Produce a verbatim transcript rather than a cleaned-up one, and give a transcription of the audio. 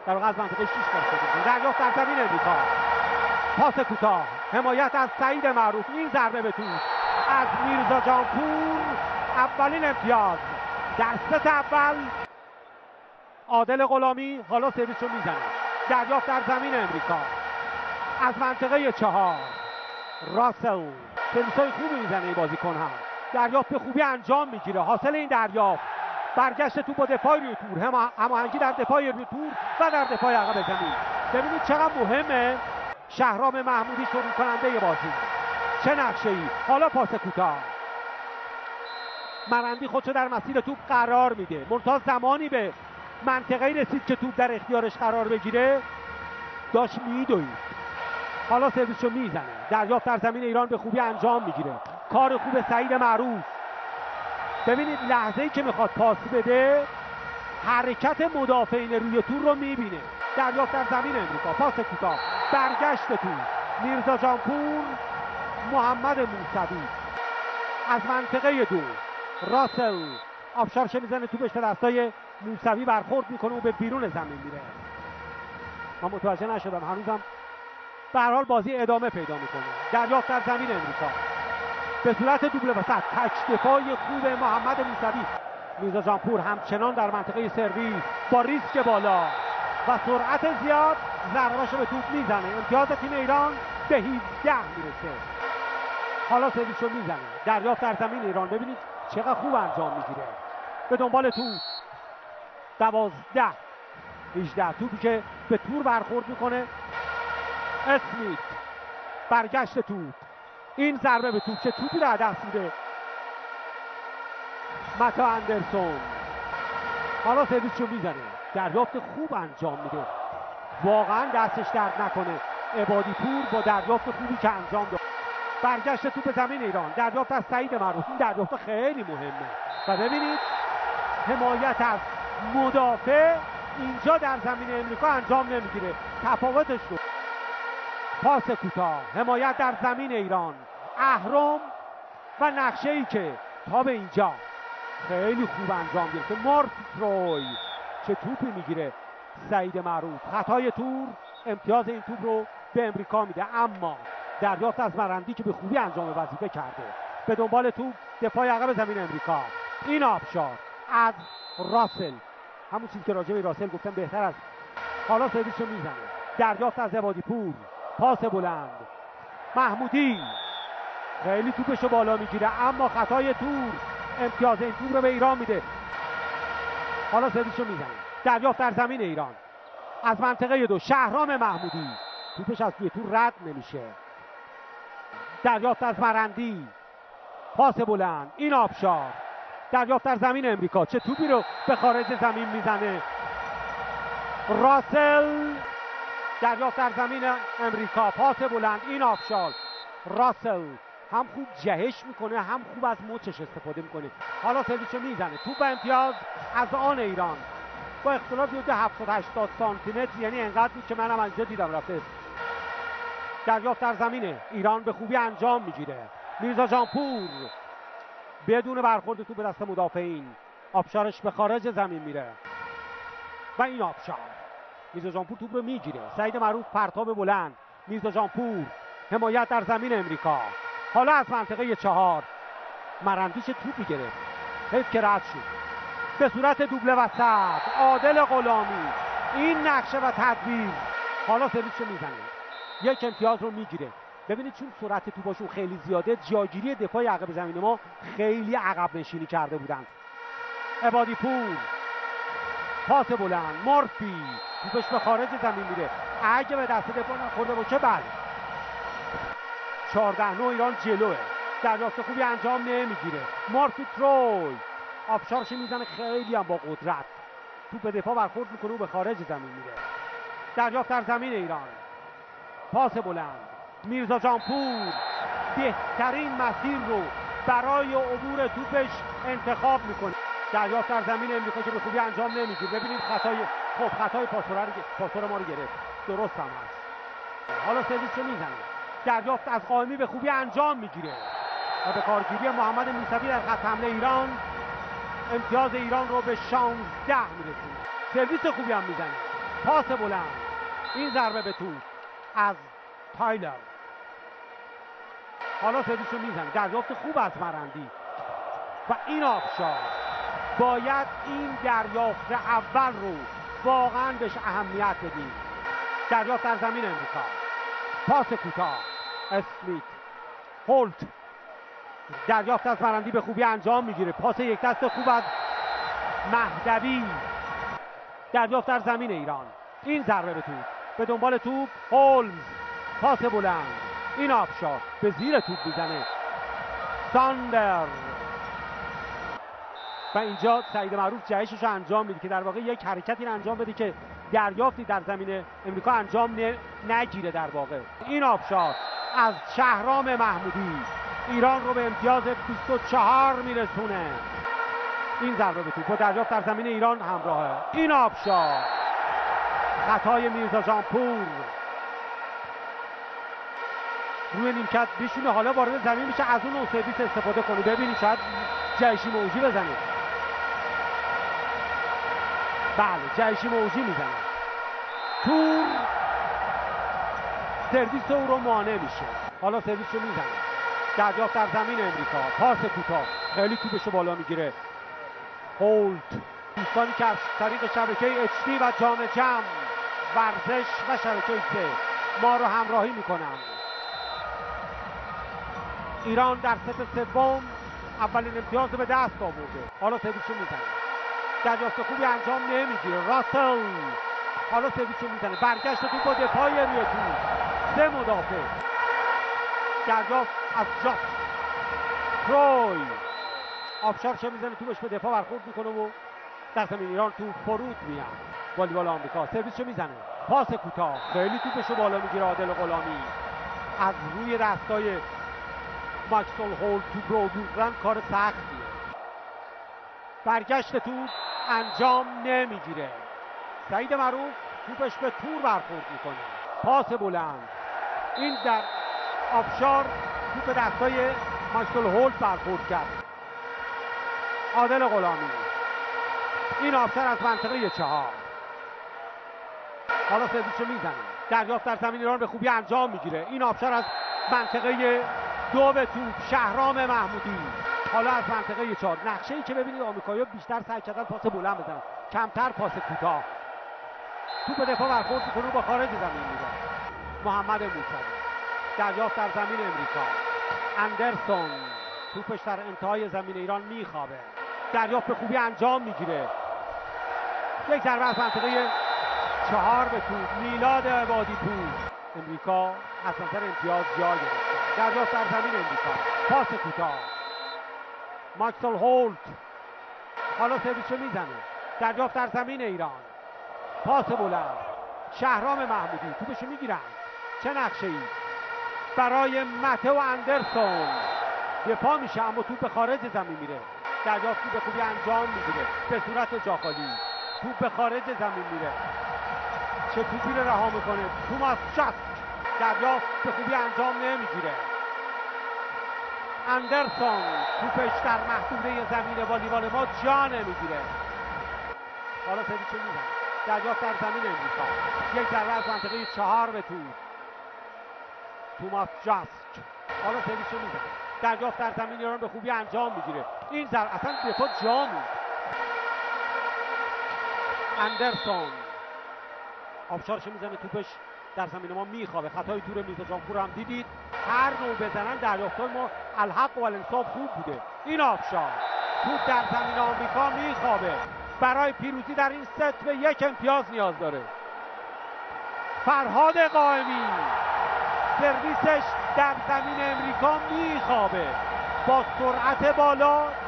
در واقع از منطقه شش داشته. دریافت در زمین امریکا، پاس کوتاه، حمایت از سعید معروف. این ضربه به توپ از میرزا جانپور، اولین امتیاز در ست اول. عادل غلامی حالا سرویس رو میزنه. دریافت در زمین امریکا از منطقه چهار، راسل سرویس های خوبی میزنه این بازیکن هم. دریافت به خوبی انجام میگیره. حاصل این دریافت برگشت تو با دفاع روی تور، هماهنگی در دفاع روی تور و در دفاع عقب زمین. ببینید چقدر مهمه شهرام محمودی شروع کننده بازی. چه نقشه ای. حالا پاس کوتاه، مرندی خودشو در مسیر توپ قرار میده، منتها زمانی به منطقه‌ای رسید که توپ در اختیارش قرار بگیره داشت میدوید. حالا سرویسشو میزنه. دریافت در زمین ایران به خوبی انجام میگیره. کار خوب سعید معروف. ببینید لحظه‌ای که میخواد پاس بده حرکت مدافعین روی تور رو میبینه. دریافت در زمین امریکا، پاس کوتاه، برگشت توپ، میرزا جانپور، محمد موسوی از منطقه دو، راسل آبشارش میزنه، توپش به دستای موسوی برخورد میکنه و به بیرون زمین میره. من متوجه نشدم هنوزم. به هر حال بازی ادامه پیدا میکنه. دریافت در زمین امریکا به صورت دوبله وسط، تک دفاع خوب محمد موسوی. میرزا جانپور همچنان در منطقه سرویس با ریسک بالا و سرعت زیاد ضربه‌اش رو به توپ میزنه. امتیاز تیم ایران به هفده میرسه. حالا سرویس رو میزنه. دریافت در زمین ایران ببینید چقدر خوب انجام میگیره. به دنبال توپ، دوازده هجده، توپی که به تور برخورد میکنه. اسمیت برگشت توپ، این ضربه به توپ، چه توپی رو دست میده متا اندرسون. حالا سرویس رو میزنه. دریافت خوب انجام میده. واقعا دستش درد نکنه عبادی پور با دریافت خوبی که انجام داد. برگشت توپ زمین ایران. دریافت از سعید معروف. این دریافت خیلی مهمه و ببینید حمایت از مدافع اینجا در زمین امریکا انجام نمیگیره. تفاوتش رو. پاس کوتاه، حمایت در زمین ایران، اهرم و نقشه ای که تا به اینجا خیلی خوب انجام گرفته. مارک تروی چه توپی میگیره سعید معروف. خطای تور امتیاز این توپ رو به امریکا میده. اما دریافت از مرندی که به خوبی انجام وظیفه کرده. به دنبال توپ، دفاع عقب زمین امریکا. این آبشار از راسل، همون چیزی که راجع به راسل گفتم بهتر از. حالا سرویس رو میزنه. دریافت از عبادی پور، پاس بلند، محمودی خیلی توپش رو بالا میگیره اما خطای تور امتیاز این توپ رو به ایران میده. حالا سرویس رو میزنه. دریافت در زمین ایران از منطقه دو، شهرام محمودی، توپش از توی تور رد نمیشه. دریافت از مرندی، پاس بلند، این آبشار. دریافت در زمین امریکا، چه توپی رو به خارج زمین میزنه راسل. دریافت در زمین امریکا، پاس بلند، این آبشار. راسل هم خوب جهش میکنه هم خوب از مچش استفاده میکنه. حالا سرویس رو میزنه. توپ امتیاز از آن ایران با اختلاف حدود هفتاد هشتاد سانتی متر، یعنی انقدر بود که منم اینجا دیدم رفته. دریافت در زمین ایران به خوبی انجام میگیره. میرزا جانپور بدون برخورد توپ به دست مدافعین، آبشارش به خارج زمین میره و این آبشار. میرزا جانپور توپ رو میگیره. سعید معروف پرتاب بلند. میرزا جانپور حمایت در زمین امریکا. حالا از منطقه چهار مرندی چه توپی گرفت، حیف که رد شد. به صورت دوبله وسط، عادل غلامی، این نقشه و تدبیر. حالا سرویس رو میزنه. یک امتیاز رو میگیره. ببینید چون سرعت توپاشون خیلی زیاده، جاگیری دفاع عقب زمین ما خیلی عقب نشینی کرده بودن. عبادی پور، پاس بلند، مورفی توپش به خارج زمین میره. اگه به دست دفاع نخورده باشه بله. چهارده نه ایران جلوه. دریافت خوبی انجام نمیگیره. مورفی تروی آبشارش میزنه خیلی هم با قدرت. توپ به دفاع برخورد میکنه و به خارج زمین میره. دریافت در زمین ایران، پاس بلند، میرزا جانپور بهترین مسیر رو برای عبور توپش انتخاب میکنه. دریافت در زمین امریکا که به خوبی انجام نمیگیره. ببینید خطای خب خطای پاسور پاسور ما رو گرفت. درست هم هست. حالا سرویس رو میزنه. دریافت از قائمی به خوبی انجام میگیره و به کارگیری محمد موسوی در خط حمله ایران امتیاز ایران رو به شانزده میرسونه. سرویس خوبی هم میزنه. پاس بلند، این ضربه به توپ از تایلر. حالا سرویس رو میزنه، دریافت خوب از مرندی و این آفشار. باید این دریافت اول رو واقعا بهش اهمیت بدیم. دریافت در زمین امریکا، پاس کوتاه، اسمیت، هولت دریافت از مرندی به خوبی انجام میگیره. پاس یک دست خوب از مهدوی. دریافت در زمین ایران، این ضربه به توپ، به دنبال توپ هولمز، پاس بلند، این آفشار به زیر توپ میزنه ساندر و اینجا سعید معروف جهشش رو انجام میده که در واقع یک حرکتی رو انجام بده که دریافتی در زمین امریکا انجام نگیره. در واقع این آفشار از شهرام محمودی ایران رو به امتیاز بیست و چهار میرسونه. این ضربه به توپ با دریافت در زمین ایران همراهه. این آفشار خطای میرزا جانپور روی نیمکت بشونه، حالا وارد زمین میشه، از اون اون سرویس استفاده کنه. ببینید شاید جهشی موجی بزنه. بله جهشی موجی میزنه. تور سرویس او رو مانع میشه. حالا سرویس رو میزنه. دریافت در زمین امریکا، پاس کوتاه، خیلی توپشو بالا میگیره هولت. دوستانی که از طریق شبکه اچ دی و جام جم ورزش و شبکه سه ما رو همراهی میکنن. ایران در ست سوم اولین امتیاز به دست آورده. حالا سرویس رو میزنه، دریافت خوبی انجام نمیگیره راسل. حالا سرویس رو میزنه، برگشت تو با دفاعی روی توپ، سه مدافع. دریافت از جاست تروی، آبشارش میزنه، توپش به دفاع برخورد میکنه و در زمین ایران توپ فرود میاد. والیبال آمریکا سرویس رو میزنه، پاس کوتاه، خیلی توپش رو بالا میگیره عادل غلامی. از روی دستای ماکسول هولت توپ رو بردن کار سختیه. برگشت توپ انجام نمیگیره. سعید معروف توپش به تور برخورد میکنه، پاس بلند، این در آبشار توپ دستای ماکسول هولت برخورد کرد. عادل غلامی، این آبشار از منطقه چهار. حالا سرویس رو میزنه، دریافت در زمین ایران به خوبی انجام میگیره. این آبشار از منطقه دو به توپ شهرام محمودی. حالا از منطقه چهار، نقشه ای که ببینید آمریکایی‌ها بیشتر سعی کردن پاس بلند بزنن، کمتر پاس کوتاه. توپ به دفاع برخورد میکنه و با خارج زمین میره. محمد موسوی، دریافت در زمین امریکا، اندرسون، توپش در انتهای زمین ایران میخوابه. دریافت به خوبی انجام میگیره. یک ضربه از منطقه چهار به توپ، میلاد عبادی پور. امریکا از نظر امتیاز جا گرفته. دریافت در زمین امریکا، پاس کوتاه، ماکسول هولت. حالا سرویس رو میزنه، دریافت در زمین ایران، پاس بلند، شهرام محمودی توپشو میگیرن. چه نقشه ای برای مته و اندرسون. دفاع میشه اما توپ به خارج زمین میره. دریافتی به خوبی انجام میگیره به صورت جاخالی. توپ به خارج زمین میره. چه توپی رو رها میکنه توماس جاست. دریافت به خوبی انجام نمیگیره. اندرسون توپش در محدوده زمین والیبال ما جا نمیگیره. حالا سرویس رو میزنه، دریافت در زمین امریکا، یک ضربه از منطقه چهار به توپ، توماس جاست. حالا سرویس رو میزنه، دریافت در زمین ایران به خوبی انجام میگیره. این ضربه اصلا دفاع جا موند. اندرسون آبشارش میزنه، توپش در زمین ما میخوابه. خطای تور میرزا جانپور هم دیدید، هر نوع بزنن دریافتای ما الحق و الانصاف خوب بوده. این آبشار توپ در زمین آمریکا میخوابه. برای پیروزی در این ست به یک امتیاز نیاز داره. فرهاد قائمی سرویسش در زمین امریکا میخوابه با سرعت بالا.